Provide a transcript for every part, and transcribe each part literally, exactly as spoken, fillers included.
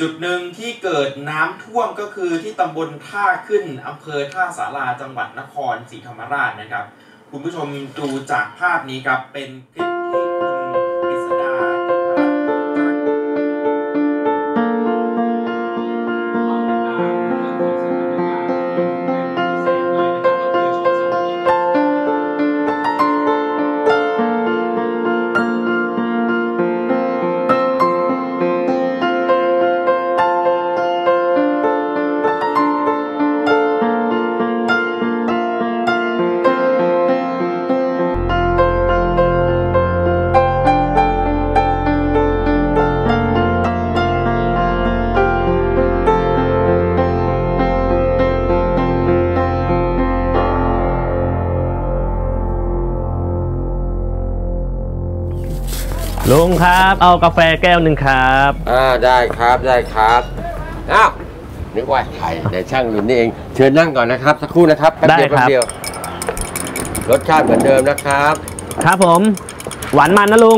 จุดหนึ่งที่เกิดน้ำท่วมก็คือที่ตำบลท่าขึ้นอำเภอท่าสาราจังหวัดนครศรีธรรมราชนะครับคุณผู้ชมดูจากภาพนี้ครับเป็นคลิปที่คุณกฤษดาลุงครับเอากาแฟแก้วหนึ่งครับอ่าได้ครับได้ครับอ้าวนึกว่าใครในช่างลุนนี่เองเชิญนั่งก่อนนะครับสักครู่นะครับแป๊บเดียวแป๊บเดียวรสชาติเหมือนเดิมนะครับครับผมหวานมันนะลุง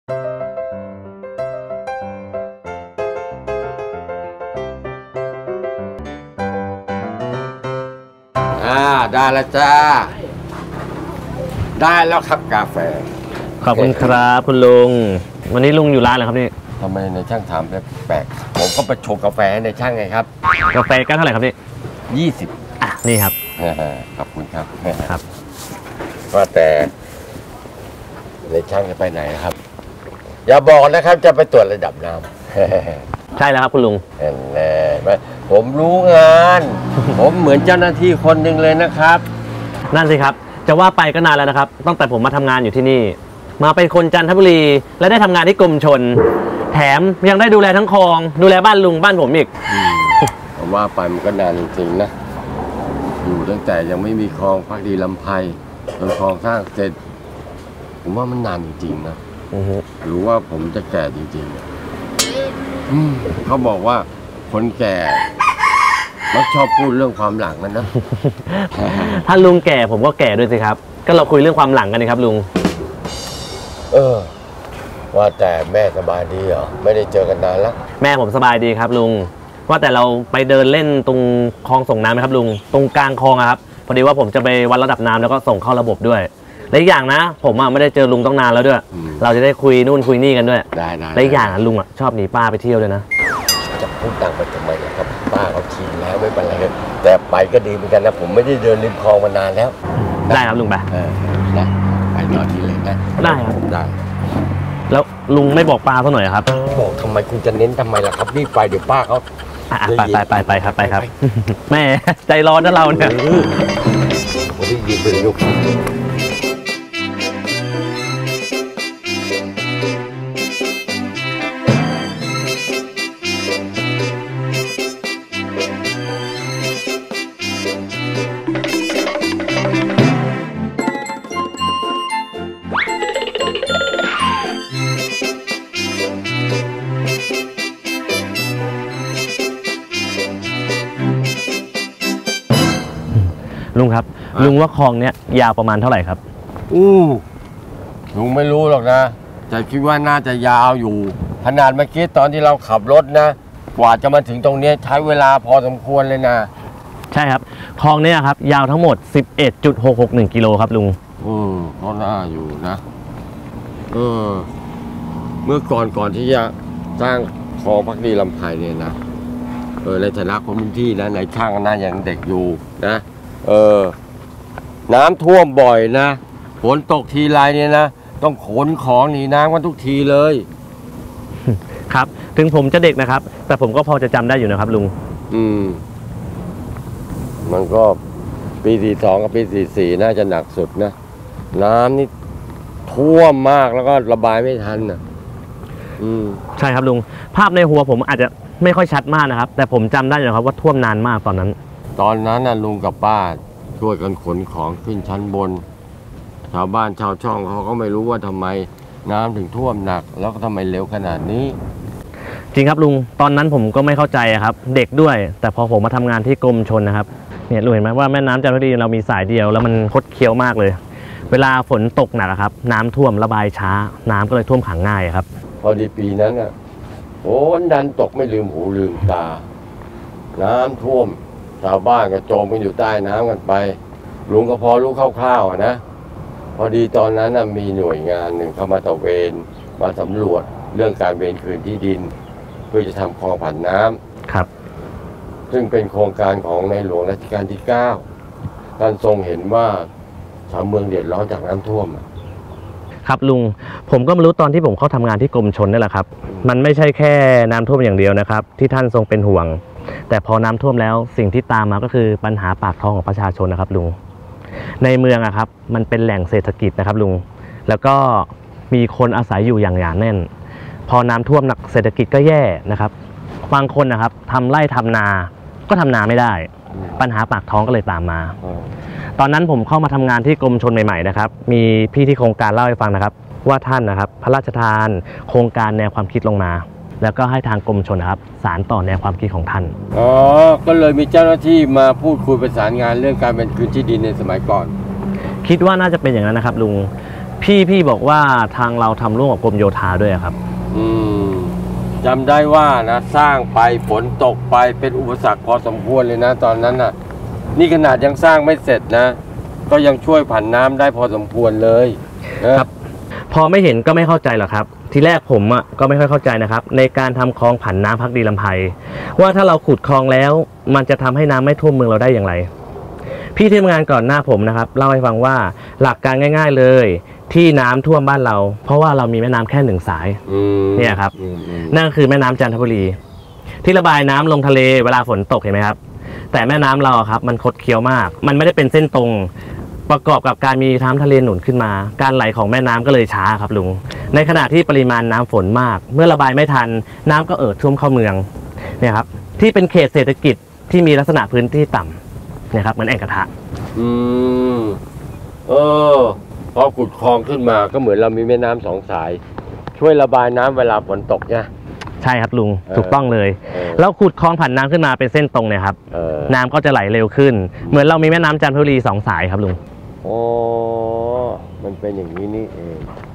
อ่าได้แล้วจ้าได้แล้วครับกาแฟขอบคุณครับคุณลุงวันนี้ลุงอยู่ร้านเหรอครับนี่ทำไมในช่างถามแปลกๆผมก็ไปโชว์กาแฟในช่างไงครับกาแฟแก้วเท่าไหร่ครับนี่ยี่สิบอ่ะนี่ครับขอบคุณครับครับว่าแต่ในช่างจะไปไหนครับอย่าบอกนะครับจะไปตรวจระดับน้ำใช่แล้วครับคุณลุงแน่ผมรู้งานผมเหมือนเจ้าหน้าที่คนหนึ่งเลยนะครับนั่นสิครับจะว่าไปก็นานแล้วนะครับตั้งแต่ผมมาทำงานอยู่ที่นี่มาเป็นคนจันทบุรีและได้ทำงานที่กรมชลแถมยังได้ดูแลทั้งคลองดูแลบ้านลุงบ้านผมอีกผมว่าไปมันก็นานจริงๆนะอยู่ตั้งแต่ยังไม่มีคลองพักดีลำไพจนคลองสร้างเสร็จผมว่ามันนานจริงๆนะหรือว่าผมจะแก่จริงๆเขาบอกว่าคนแก่มักชอบพูดเรื่องความหลังกันนะถ้าลุงแก่ผมก็แก่ด้วยสิครับก็เราคุยเรื่องความหลังกันนะครับลุงเออว่าแต่แม่สบายดีเหรอไม่ได้เจอกันนานแล้วแม่ผมสบายดีครับลุงว่าแต่เราไปเดินเล่นตรงคลองส่งน้ำไหมครับลุงตรงกลางคลองครับพอดีว่าผมจะไปวัดระดับน้ำแล้วก็ส่งเข้าระบบด้วยและอีกอย่างนะผมอ่ะไม่ได้เจอลุงต้องนานแล้วด้วยเราจะได้คุยนู่นคุยนี่กันด้วยได้ได้และอีกอย่างลุงอ่ะชอบหนีป้าไปเที่ยวด้วยนะจะพูดดังไปทำไมนะครับป้าเขาชินแล้วไม่เป็นไรแต่ไปก็ดีเหมือนกันนะผมไม่ได้เดินริมคลองมานานแล้วได้ครับลุงไปได้ไปตอนนี้เลยนะได้ครับได้แล้วลุงไม่บอกป้าเขาหน่อยครับบอกทำไมคุณจะเน้นทำไมล่ะครับนี่ไปเดี๋ยวป้าเขาไปไปไปไปครับไปครับแม่ใจร้อนนะเราเนี่ยผมได้ยินเป็นยุคลุงครับลุงว่าคลองเนี้ยยาวประมาณเท่าไหร่ครับอู้ลุงไม่รู้หรอกนะแต่คิดว่าน่าจะยาวอยู่ขนาดเมื่อกี้ตอนที่เราขับรถนะกว่าจะมาถึงตรงนี้ใช้เวลาพอสมควรเลยนะใช่ครับคลองเนี้ยครับยาวทั้งหมด สิบเอ็ดจุดหกหกหนึ่ง กิโลครับลุงอืมก็น่าอยู่นะเออเมื่อก่อนก่อนที่จะสร้างคลองพักดีลำไพเนี่ยนะเออในฐานะคนพื้นที่นะในช่างน่ายังเด็กอยู่นะเออน้ำท่วมบ่อยนะฝนตกทีไรเนี่ยนะต้องขนของหนีน้ำกันทุกทีเลยครับถึงผมจะเด็กนะครับแต่ผมก็พอจะจำได้อยู่นะครับลุงอืมมันก็ปีสี่สองกับปีสี่สี่น่าจะหนักสุดนะน้ำนี่ท่วมมากแล้วก็ระบายไม่ทันนะอืมใช่ครับลุงภาพในหัวผมอาจจะไม่ค่อยชัดมากนะครับแต่ผมจำได้อยู่ครับว่าท่วมนานมากตอนนั้นตอนนั้นน่ะลุงกับป้าช่วยกันขนของขึ้นชั้นบนชาวบ้านชาวช่องเขาก็ไม่รู้ว่าทำไมน้ำถึงท่วมหนักแล้วก็ทำไมเร็วขนาดนี้จริงครับลุงตอนนั้นผมก็ไม่เข้าใจครับเด็กด้วยแต่พอผมมาทำงานที่กรมชลนะครับเนี่ยลุงเห็นไหมว่าแม่น้ำจันทบุรีเรามีสายเดียวแล้วมันคดเคี้ยวมากเลยเวลาฝนตกหนักครับน้ำท่วมระบายช้าน้ำก็เลยท่วมขังง่ายครับพอดีปีนั้นอ่ะฝนดันตกไม่ลืมหูลืมตาน้ำท่วมชาวบ้านก็จมกันอยู่ใต้น้ำกันไปลุงก็พอรู้คร่าวๆนะพอดีตอนนั้นมีหน่วยงานหนึ่งเข้ามาตระเวนมาสำรวจเรื่องการเวรคืนที่ดินเพื่อจะทำคลองผ่านน้ำครับซึ่งเป็นโครงการของในหลวงรัชกาลที่เก้าท่านทรงเห็นว่าชาวเมืองเดือดร้อนจากน้ำท่วมครับลุงผมก็มารู้ตอนที่ผมเข้าทำงานที่กรมชลนี่แหละครับมันไม่ใช่แค่น้ำท่วมอย่างเดียวนะครับที่ท่านทรงเป็นห่วงแต่พอน้ำท่วมแล้วสิ่งที่ตามมาก็คือปัญหาปากท้องของประชาชนนะครับลุงในเมืองอะครับมันเป็นแหล่งเศรษฐกิจนะครับลุงแล้วก็มีคนอาศัยอยู่อย่างหนาแน่นพอน้ำท่วมหนักเศรษฐกิจก็แย่นะครับบางคนนะครับทำไร่ทำนาก็ทำนาไม่ได้ปัญหาปากท้องก็เลยตามมาตอนนั้นผมเข้ามาทำงานที่กรมชลใหม่ๆนะครับมีพี่ที่โครงการเล่าให้ฟังนะครับว่าท่านนะครับพระราชทานโครงการแนวความคิดลงมาแล้วก็ให้ทางกรมชลนะครับสารต่อแนวความคิดของท่านอ๋อก็เลยมีเจ้าหน้าที่มาพูดคุยประสานงานเรื่องการเป็นคืนที่ดินในสมัยก่อนคิดว่าน่าจะเป็นอย่างนั้นนะครับลุงพี่พี่บอกว่าทางเราทำร่วมกับกรมโยธาด้วยครับอืมจำได้ว่านะสร้างไปฝนตกไปเป็นอุปสรรคพอสมควรเลยนะตอนนั้นน่ะนี่ขนาดยังสร้างไม่เสร็จนะก็ยังช่วยผ่านน้ำได้พอสมควรเลยครับพอไม่เห็นก็ไม่เข้าใจหรอกครับทีแรกผมอ่ะก็ไม่ค่อยเข้าใจนะครับในการทำคลองผันน้ำพักดีลำไพว่าถ้าเราขุดคลองแล้วมันจะทำให้น้ำไม่ท่วมเมืองเราได้อย่างไรพี่ที่ทำงานก่อนหน้าผมนะครับเล่าให้ฟังว่าหลักการง่ายๆเลยที่น้ำท่วมบ้านเราเพราะว่าเรามีแม่น้ำแค่หนึ่งสายเนี่ยครับนั่นคือแม่น้ำจันทบุรีที่ระบายน้ำลงทะเลเวลาฝนตกเห็นไหมครับแต่แม่น้ำเราครับมันคดเคี้ยวมากมันไม่ได้เป็นเส้นตรงประกอบกับการมีน้ำทะเลหนุนขึ้นมาการไหลของแม่น้ำก็เลยช้าครับลุงในขณะที่ปริมาณน้ำฝนมากเมื่อระบายไม่ทันน้ำก็เอ่อท่วมเข้าเมืองเนี่ยครับที่เป็นเขตเศรษฐกิจที่มีลักษณะพื้นที่ต่ำเนี่ยครับเหมือนแอ่งกระทะอืมเออพอขุดคลองขึ้นมาก็เหมือนเรามีแม่น้ำสองสายช่วยระบายน้ำเวลาฝนตกเนี่ยใช่ครับลุงถูกต้องเลยแล้วขุดคลองผ่านน้ำขึ้นมาเป็นเส้นตรงเนี่ยครับน้ำก็จะไหลเร็วขึ้นเหมือนเรามีแม่น้ำจันทบุรีสองสายครับลุงอ๋อมันเป็นอย่างนี้นี่เอง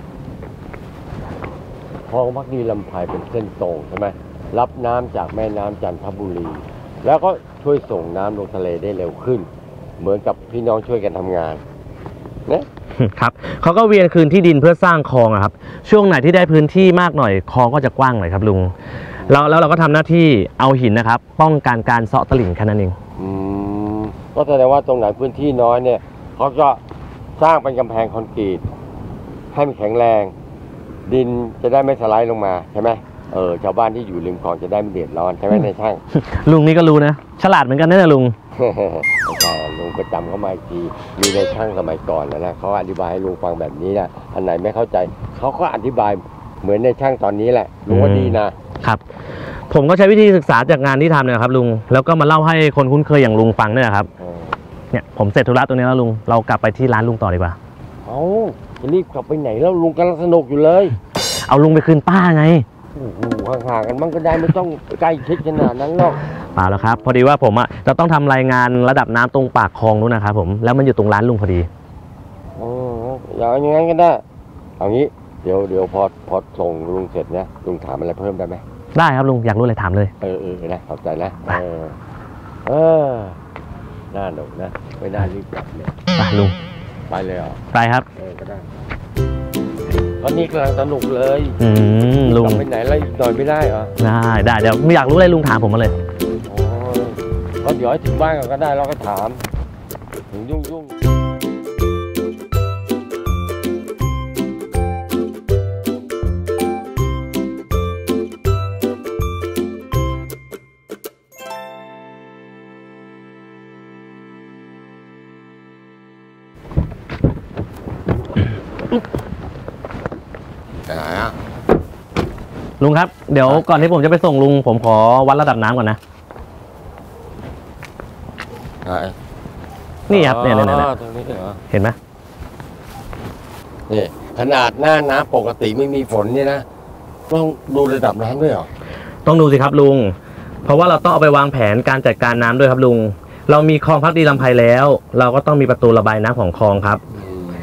คลองพักดีลำไพเป็นเส้นตรงใช่ไหมรับน้ำจากแม่น้ำจันทบุรีแล้วก็ช่วยส่งน้ำลงทะเลได้เร็วขึ้นเหมือนกับพี่น้องช่วยกันทำงานนะครับเขาก็เวียนคืนที่ดินเพื่อสร้างคลองครับช่วงไหนที่ได้พื้นที่มากหน่อยคลองก็จะกว้างหน่อยครับลุงแล้วแล้วเราก็ทำหน้าที่เอาหินนะครับป้องกันการเซาะตลิ่งแค่นั้นเองอืมก็แสดงว่าตรงไหนพื้นที่น้อยเนี่ยเขาก็สร้างเป็นกำแพงคอนกรีตให้มันแข็งแรงดินจะได้ไม่สไลด์ลงมาใช่ไหมเออชาวบ้านที่อยู่ริมคลองจะได้ไม่เดือดร้อนใช่ไหมในช่างลุงนี่ก็รู้นะฉลาดเหมือนกันนะลุงใช่ลุงประจำเข้ามาอีกทีมีในช่างสมัยก่อนนะนะเขาอธิบายให้ลุงฟังแบบนี้นะอันไหนไม่เข้าใจเขาก็อธิบายเหมือนในช่างตอนนี้แหละลุงว่าดีนะครับผมก็ใช้วิธีศึกษาจากงานที่ทำเนี่ยครับลุงแล้วก็มาเล่าให้คนคุ้นเคยอย่างลุงฟังเนี่ยครับเนี่ยผมเสร็จธุระตรงนี้แล้วลุงเรากลับไปที่ร้านลุงต่อดีกว่าเอาจะรีบกลับไปไหนแล้วลุงกำลังสนุกอยู่เลยเอาลุงไปคืนป้าไงห่างๆกันบ้างก็ได้ไม่ต้องใกล้ชิดขนาดนั้นหรอกเปล่าแล้วครับพอดีว่าผมอ่ะจะต้องทำรายงานระดับน้ำตรงปากคลองนู้นนะครับผมแล้วมันอยู่ตรงร้านลุงพอดีอ๋ออย่างนั้นก็ได้เอางี้เดี๋ยวเดี๋ยวพอพอส่งลุงเสร็จเนี่ยลุงถามอะไรเพิ่มได้ไหมได้ครับลุงอยากรู้อะไรถามเลยเออเออนะขอบใจนะเออเออน่าหนุกนะไม่น่ารีบกลับเลยไปลุงไปเลยเหรอไปครับเออก็ได้ตอนนี้กำลังสนุกเลยอืมลุงไปไหนแล้วอีกหน่อยไม่ได้เหรอได้ได้เดี๋ยวไม่อยากรู้อะไรลุงถามผมมาเลยอ๋อก็เดี๋ยวถึงบ้านก็ได้เราก็ถามถึงยุ่งยุ่งลุงครับเดี๋ยวก่อนที่ผมจะไปส่งลุงผมขอวัดระดับน้ำก่อนนะนี่ครับเนี่ยเนี่ยเห็นไหมนี่ขนาดหน้าน้ำปกติไม่มีฝนเนี่ยนะต้องดูระดับน้ำด้วยเหรอต้องดูสิครับลุงเพราะว่าเราต้องเอาไปวางแผนการจัดการน้ำด้วยครับลุงเรามีคลองพักดีลำไพแล้วเราก็ต้องมีประตูระบายน้ำของคลองครับ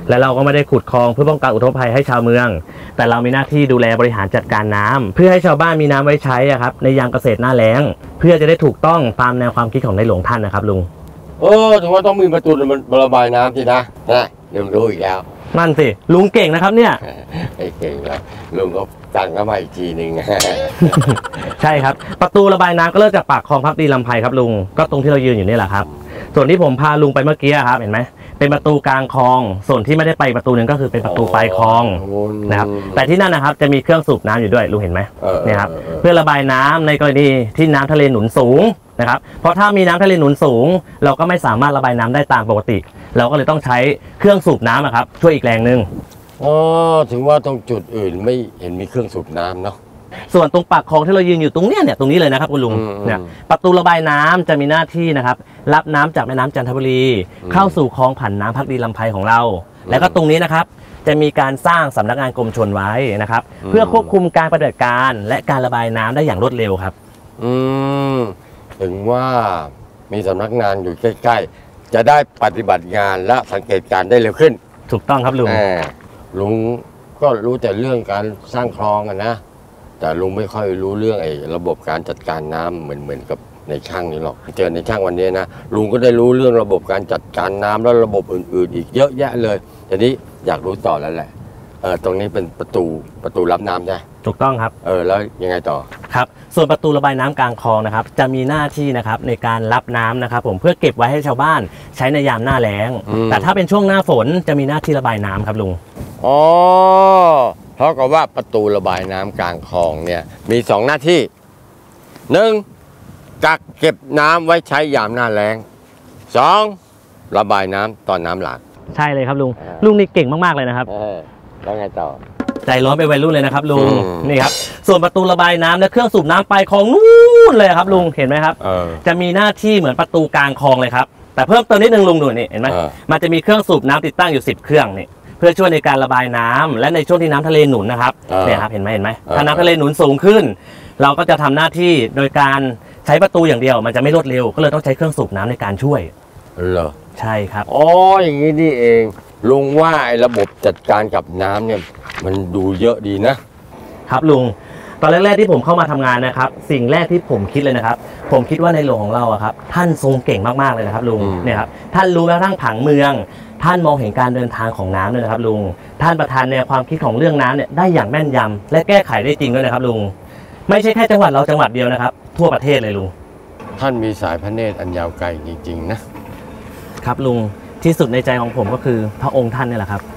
และเราก็ไม่ได้ขุดคลองเพื่อป้องกันอุทกภัยให้ชาวเมือง แต่เรามีหน้าที่ดูแลบริหารจัดการน้ำเพื่อให้ชาวบ้านมีน้ำไว้ใช้ครับในยามเกษตรหน้าแล้งเพื่อจะได้ถูกต้องตามแนวความคิดของในหลวงท่านนะครับลุงเออถือว่าต้องมีประตูระบายน้ำสินะนะเดี๋ยวรู้อีกแล้วนั่นสิลุงเก่งนะครับเนี่ยไม่เก่งแล้วลุงก็ตั้งเข้ามาอีกทีหนึ่งใช่ครับประตูระบายน้ำก็เริ่มจากปากคลองพักดีลำไพครับลุงก็ตรงที่เรายืนอยู่นี่แหละครับส่วนที่ผมพาลุงไปเมื่อกี้ครับเห็นไหมเป็นประตูกลางคลองส่วนที่ไม่ได้ไปประตูนึงก็คือเป็นประตูปลายคลองนะครับแต่ที่นั่นนะครับจะมีเครื่องสูบน้ำอยู่ด้วยลุงเห็นไหมเนี่ยครับเพื่อระบายน้ำในกรณีที่น้ำทะเลหนุนสูงนะครับเพราะถ้ามีน้ำทะเลหนุนสูงเราก็ไม่สามารถระบายน้ำได้ตามปกติเราก็เลยต้องใช้เครื่องสูบน้ำครับช่วยอีกแรงหนึ่งอ๋อถึงว่าตรงจุดอื่นไม่เห็นมีเครื่องสูบน้ำเนาะส่วนตรงปากคลองที่เรายืนอยู่ตรงเนี้ยเนี่ยตรงนี้เลยนะครับคุณลุงเนี่ยประตูระบายน้ำจะมีหน้าที่นะครับรับน้ำจากแม่น้ำจันทบุรีเข้าสู่คลองผันน้ำพักดีลำไพของเราแล้วก็ตรงนี้นะครับจะมีการสร้างสำนักงานกรมชลไว้นะครับเพื่อควบคุมการปฏิบัติการและการระบายน้ำได้อย่างรวดเร็วครับอืมถึงว่ามีสำนักงานอยู่ใกล้ๆจะได้ปฏิบัติงานและสังเกตการได้เร็วขึ้นถูกต้องครับลุงลุงก็รู้แต่เรื่องการสร้างคลองอะนะแต่ลุงไม่ค่อยรู้เรื่องไอ้ระบบการจัดการน้ำเหมือนเหมือนกับในช่างนี่หรอกเจอในช่างวันนี้นะลุงก็ได้รู้เรื่องระบบการจัดการน้ำและระบบอื่นๆอีกเยอะแยะเลยทีนี้อยากรู้ต่อแล้วแหละเออตรงนี้เป็นประตูประตูรับน้ำใช่ถูกต้องครับเออแล้วยังไงต่อครับส่วนประตูระบายน้ำกลางคลองนะครับจะมีหน้าที่นะครับในการรับน้ำนะครับผมเพื่อเก็บไว้ให้ชาวบ้านใช้ในยามหน้าแล้งแต่ถ้าเป็นช่วงหน้าฝนจะมีหน้าที่ระบายน้ำครับลุงอ๋อเท่ากับว่าประตูระบายน้ำกลางคลองเนี่ยมีสองหน้าที่หนึ่งกักเก็บน้ำไว้ใช้ยามหน้าแล้งสองระบายน้ำตอนน้ำหลากใช่เลยครับลุงลุงนี่เก่งมากๆเลยนะครับแล้วไงต่อใจร้อนไปวัยรุ่นเลยนะครับลุงนี่ครับส่วนประตูระบายน้ำและเครื่องสูบน้ำไปคลองนู้นเลยครับลุงเห็นไหมครับจะมีหน้าที่เหมือนประตูกลางคลองเลยครับแต่เพิ่มเติมนิดนึงลุงดูนี่เห็นไหมมันจะมีเครื่องสูบน้ำติดตั้งอยู่สิบเครื่องนี่เพื่อช่วยในการระบายน้ำและในช่วงที่น้ำทะเลหนุนนะครับเนี่ยครับเห็นไหมเห็นไหมถ้าน้ำทะเลหนุนสูงขึ้นเราก็จะทำหน้าที่โดยการใช้ประตูอย่างเดียวมันจะไม่รวดเร็วก็เลยต้องใช้เครื่องสูบน้ำในการช่วยเหรอใช่ครับอ๋ออย่างนี้นี่เองลุงว่าไอ้ระบบจัดการกับน้ำเนี่ยมันดูเยอะดีนะครับลุงตอนแรกๆที่ผมเข้ามาทำงานนะครับสิ่งแรกที่ผมคิดเลยนะครับผมคิดว่าในหลวงของเราอะครับท่านทรงเก่งมากๆเลยนะครับลุงเนี่ยครับท่านรู้แม้กระทั่งผังเมืองท่านมองเห็นการเดินทางของน้ำด้วยนะครับลุงท่านประธานแนวความคิดของเรื่องน้ำเนี่ยได้อย่างแม่นยำและแก้ไขได้จริงด้วยนะครับลุงไม่ใช่แค่จังหวัดเราจังหวัดเดียวนะครับทั่วประเทศเลยลุงท่านมีสายพระเนตรอันยาวไกลจริงๆนะครับลุงที่สุดในใจของผมก็คือพระองค์ท่านนี่แหละครับ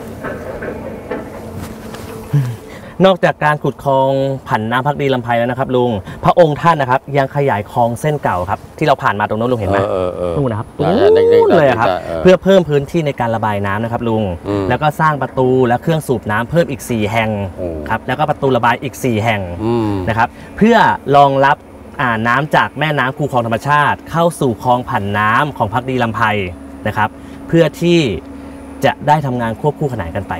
นอกจากการขุดคลองผันน้ำพักดีลำไพแล้วนะครับลุงพระองค์ท่านนะครับยังขยายคลองเส้นเก่าครับที่เราผ่านมาตรงนั้นลุงเห็นไหมนู่นนะครับนู่นเลยครับเพื่อเพิ่มพื้นที่ในการระบายน้ำนะครับลุงแล้วก็สร้างประตูและเครื่องสูบน้ำเพิ่มอีกสี่แห่งครับแล้วก็ประตูระบายอีกสี่แห่งนะครับเพื่อรองรับน้ำจากแม่น้ำคูคลองธรรมชาติเข้าสู่คลองผันน้ำของพักดีลำไพนะครับเพื่อที่จะได้ทำงานควบคู่ขนานกันไป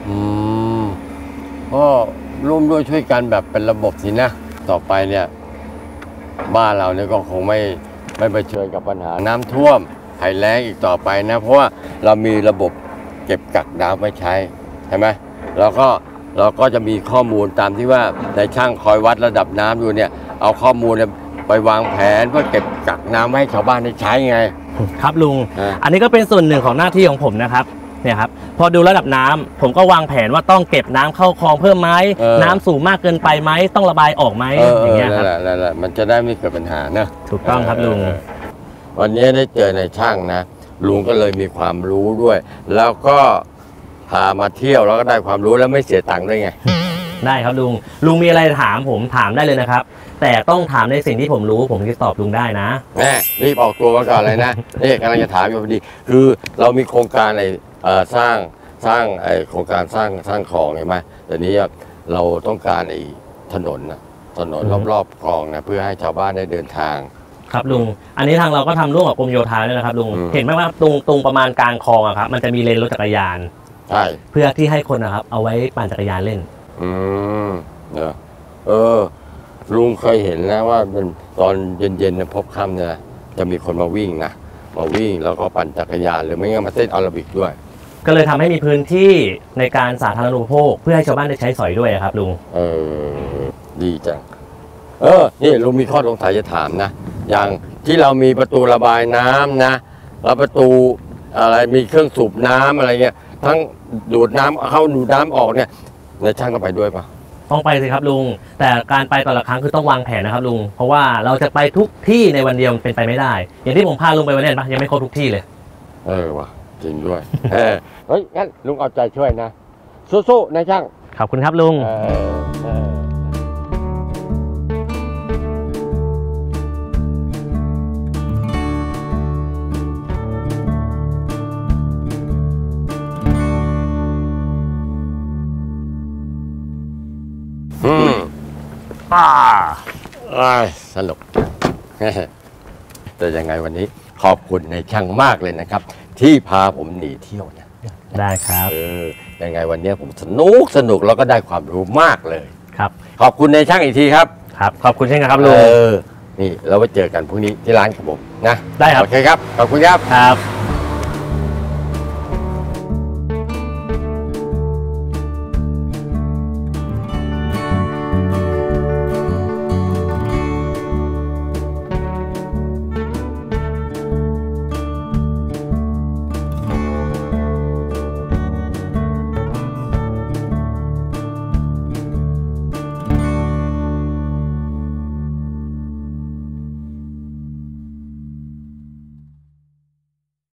ก็ร่วมด้วยช่วยกันแบบเป็นระบบสินะต่อไปเนี่ยบ้านเราเนี่ยก็คงไม่ไม่เผชิญกับปัญหาน้ำท่วมภัยแล้งอีกต่อไปนะเพราะว่าเรามีระบบเก็บกักน้ำไว้ใช้ใช่ไหมแล้วก็เราก็จะมีข้อมูลตามที่ว่าในช่างคอยวัดระดับน้ำอยู่เนี่ยเอาข้อมูลไปวางแผนเพื่อเก็บกักน้ำให้ชาวบ้านได้ใช้ไงครับลุง อ, อันนี้ก็เป็นส่วนหนึ่งของหน้าที่ของผมนะครับเนี่ยครับพอดูระดับน้ำผมก็วางแผนว่าต้องเก็บน้ำเข้าคลองเพิ่มไหมน้ำสูงมากเกินไปไหมต้องระบายออกไหมอย่างเงี้ยครับนั่นแหละมันจะได้ไม่เกิดปัญหานะถูกต้องครับลุงวันนี้ได้เจอในช่างนะลุงก็เลยมีความรู้ด้วยแล้วก็พามาเที่ยวแล้วก็ได้ความรู้แล้วไม่เสียตังค์ด้วยไงได้ครับลุงลุงมีอะไรถามผมถามได้เลยนะครับแต่ต้องถามในสิ่งที่ผมรู้ผมจะตอบลุงได้นะแม่รีบออกตัวมาก่อนเลยนะนี่กำลังจะถามอยู่พอดีคือเรามีโครงการในสร้างสร้างไอโครงการสร้างสร้างคลองใช่ไหมแต่นี้เราต้องการไอถนนนะถนนรอบๆคลองนะเพื่อให้ชาวบ้านได้เดินทางครับลุงอันนี้ทางเราก็ทำร่วมกับกรมโยธาด้วยนะครับลุงเห็นไหมว่าตรงตรงประมาณกลางคลองอะครับมันจะมีเลนรถจักรยานใช่เพื่อที่ให้คนนะครับเอาไว้ปั่นจักรยานเล่นอืมเออเออลุงเคยเห็นนะว่าเป็นตอนเย็นๆเนี่ยพบค่ำเนี่ยจะมีคนมาวิ่งนะมาวิ่งแล้วก็ปั่นจักรยานหรือไม่งั้นมาเต้นแอโรบิกด้วยก็เลยทำให้มีพื้นที่ในการสาธารณูปโภคเพื่อให้ชาวบ้านได้ใช้สอยด้วยครับลุงเออดีจังเออนี่ลุงมีข้อสงสัยจะถามนะอย่างที่เรามีประตูระบายน้ำนะแล้วประตูอะไรมีเครื่องสูบน้ำอะไรเงี้ยทั้งดูดน้ำเข้าดูดน้ำออกเนี่ยนายช่างต้องไปด้วยปะต้องไปสิครับลุงแต่การไปแต่ละครั้งคือต้องวางแผนนะครับลุงเพราะว่าเราจะไปทุกที่ในวันเดียวเป็นไปไม่ได้อย่างที่ผมพาลุงไปวันนี้ปะยังไม่ครบทุกที่เลยเออว่ะจริงด้วยเฮ้ยงั้นลุงเอาใจช่วยนะสู้ๆนายช่างขอบคุณครับลุงอืมอ่าอ่าสนุกแต่ยังไงวันนี้ขอบคุณในช่างมากเลยนะครับที่พาผมหนีเที่ยวนะได้ครับเออยังไงวันนี้ผมสนุกสนุกแล้วก็ได้ความรู้มากเลยครับขอบคุณในช่างอีกทีครับครับขอบคุณเช่นกันครับลุงเออนี่เราไปเจอกันพรุ่งนี้ที่ร้านของผมนะได้ครับโอเคครับขอบคุณครับครับ